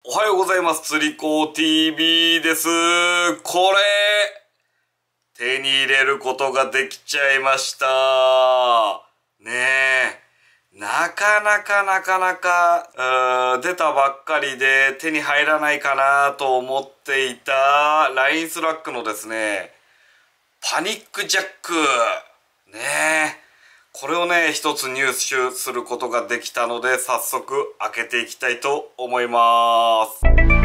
おはようございます。釣り子 TV です。これ、手に入れることができちゃいました。ねえ。なかなか出たばっかりで手に入らないかなと思っていた LINE スラックのですね、パニックジャック。ねえ。これをね、一つ入手することができたので、早速開けていきたいと思います。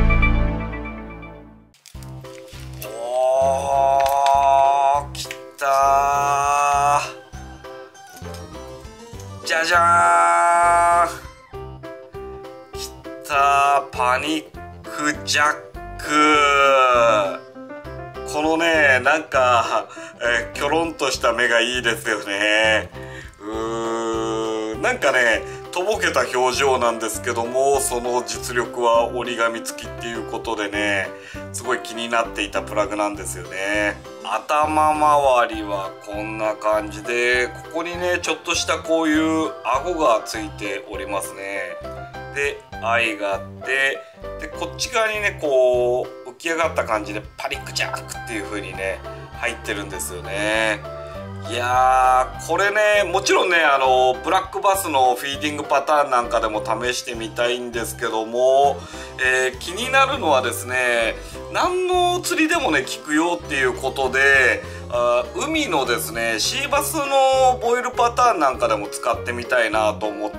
おー、きたー。じゃじゃーん。きたー、パニックジャック。このね、なんか、キョロンとした目がいいですよね。なんかね、とぼけた表情なんですけども、その実力は折り紙付きっていうことでね、すごい気になっていたプラグなんですよね。頭周りはこんな感じで、ここにね、ちょっとしたこういう顎がついておりますね。で、アイがあって、で、こっち側にね、こう、浮き上がった感じでパニックジャックっていう風にね、入ってるんですよね。いやー、これね、もちろんね、ブラックバスのフィーディングパターンなんかでも試してみたいんですけども、気になるのはですね、何の釣りでもね、効くよっていうことで、海のですね、シーバスのボイルパターンなんかでも使ってみたいなと思って、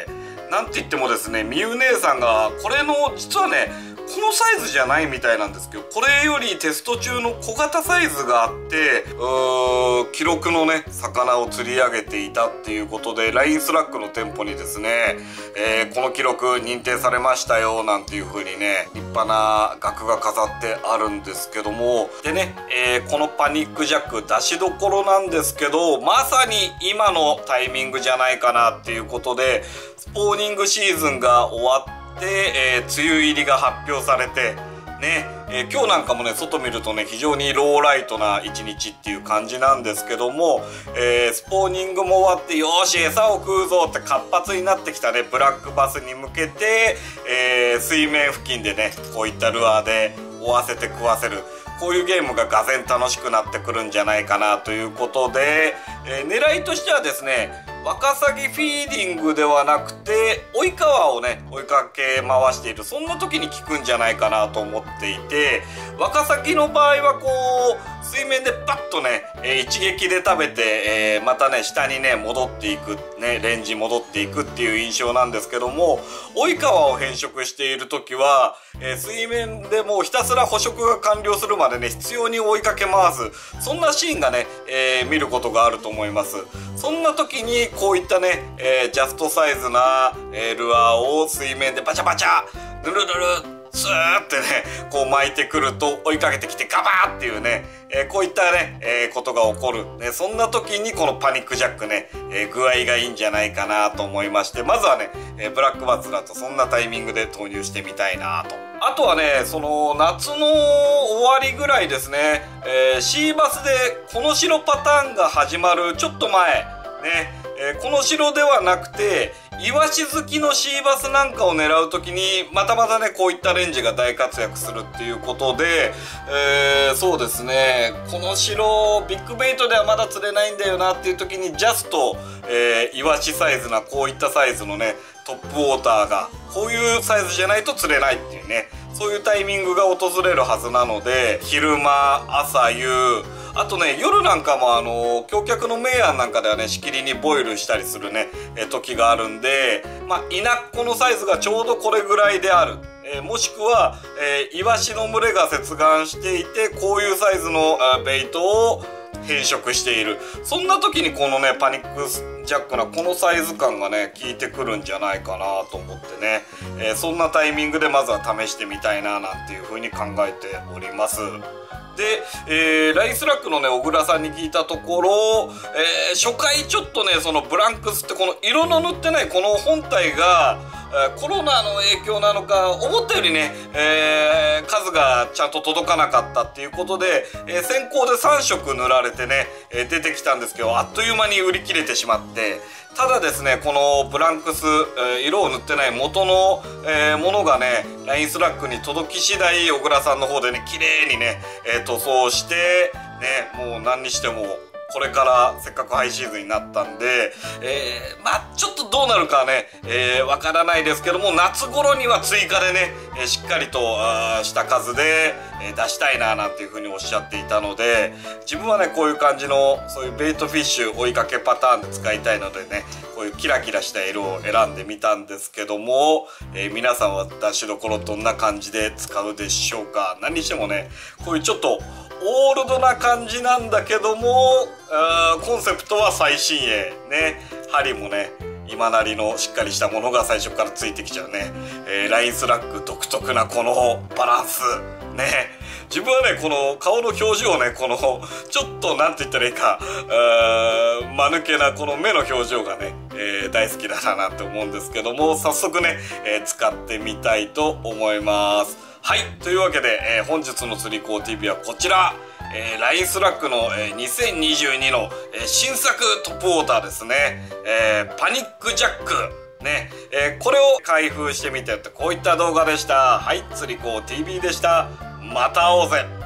なんて言ってもですね、みゆ姉さんが、これの、実はね、このサイズじゃないみたいなんですけど、これよりテスト中の小型サイズがあって、記録のね、魚を釣り上げていたっていうことで、LINE スラックの店舗にですね、この記録認定されましたよ、なんていう風にね、立派な額が飾ってあるんですけども、でね、このパニックジャック出しどころなんですけど、まさに今のタイミングじゃないかなっていうことで、スポーニングシーズンが終わって、梅雨入りが発表されてね、今日なんかもね外見るとね非常にローライトな一日っていう感じなんですけども、スポーニングも終わってよーし餌を食うぞって活発になってきたねブラックバスに向けて、水面付近でねこういったルアーで追わせて食わせる、こういうゲームががぜん楽しくなってくるんじゃないかなということで、狙いとしてはですね、ワカサギフィーディングではなくて追い川をね追いかけ回している、そんな時に効くんじゃないかなと思っていて、ワカサギの場合はこう水面でパッとね、一撃で食べて、またね下にね戻っていくね、レンジ戻っていくっていう印象なんですけども、追い川を変色している時は、水面でもうひたすら捕食が完了するまでね必要に追いかけ回す、そんなシーンがね、見ることがあると思います。そんな時にこういったね、ジャストサイズな、ルアーを水面でバチャバチャルルルルスーってねこう巻いてくると追いかけてきてガバーっていうね、こういったね、ことが起こる、ね、そんな時にこのパニックジャックね、具合がいいんじゃないかなと思いまして、まずはね、ブラックバスだとそんなタイミングで投入してみたいなと。あとはね、その夏の終わりぐらいですね、シーバスでこの白パターンが始まるちょっと前ね、この白ではなくてイワシ好きのシーバスなんかを狙う時にまたねこういったレンジが大活躍するっていうことで、そうですね、この白ビッグベイトではまだ釣れないんだよなっていう時にジャスト、イワシサイズなこういったサイズのねトップウォーターがこういうサイズじゃないと釣れないっていうね、そういうタイミングが訪れるはずなので、昼間朝夕あとね夜なんかも橋脚の明暗なんかではねしきりにボイルしたりするね時があるんで、イナッコのサイズがちょうどこれぐらいである、もしくは、イワシの群れが接岸していてこういうサイズのベイトを変色している、そんな時にこのねパニックジャックなこのサイズ感がね効いてくるんじゃないかなと思ってね、そんなタイミングでまずは試してみたいななんていう風に考えております。で、LINEスラックのね小倉さんに聞いたところ、初回ちょっとねそのブランクスってこの色の塗ってないこの本体がコロナの影響なのか思ったよりね、数がちゃんと届かなかったっていうことで、先行で3色塗られてね、出てきたんですけど、あっという間に売り切れてしまって、ただですね、このブランクス、色を塗ってない元の、ものがね、LINE スラックに届き次第、小倉さんの方でね、綺麗にね、塗装して、ね、もう何にしても、これからせっかくハイシーズンになったんで、まあちょっとどうなるかはね、わからないですけども、夏頃には追加でね、しっかりとした数で、出したいななんていうふうにおっしゃっていたので、自分はねこういう感じのそういうベイトフィッシュ追いかけパターンで使いたいのでね、こういうキラキラした色を選んでみたんですけども、皆さんは出しどころどんな感じで使うでしょうか。何にしてもね、こういうちょっとオールドな感じなんだけども、コンセプトは最新鋭ね、針もね今なりのしっかりしたものが最初からついてきちゃうね、LINE スラック独特なこのバランスね、自分はねこの顔の表情ね、このちょっとなんて言ったらいいか、間抜けなこの目の表情がね、大好きだななんて思うんですけども、早速ね、使ってみたいと思います。はい、というわけで、本日の釣り子 TV はこちら、LINE スラックの、2022の、新作トップウォーターですね、パニックジャックね、これを開封してみてってこういった動画でした。はい、釣り子 TV でした。また会おうぜ。